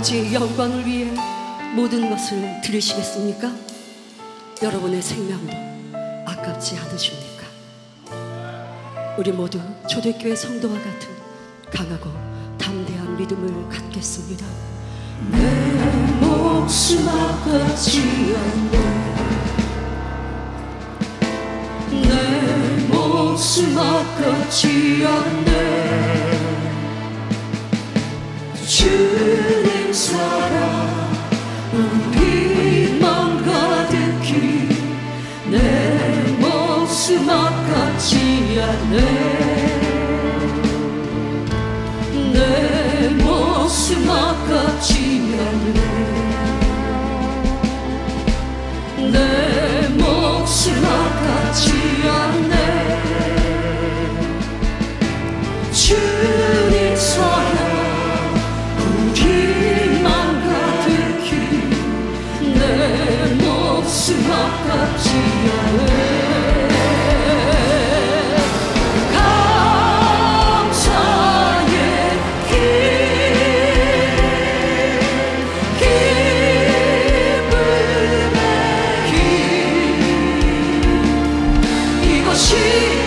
아버지의 영광을 위해 모든 것을 들으시겠습니까? 여러분의 생명도 아깝지 않으십니까? 우리 모두 초대교회 성도와 같은 강하고 담대한 믿음을 갖겠습니다. 내 목숨 아깝지 않네, 내 목숨 아깝지 않네. 주님 사랑 우리만 가득히 내 목숨 아깝지 않네, 내 목숨 아깝지 않네, 내 목숨 아깝지 않네. 주님 사랑 우리만 가득히 내 목숨 아깝지 않네. 기쁨의 길 이것이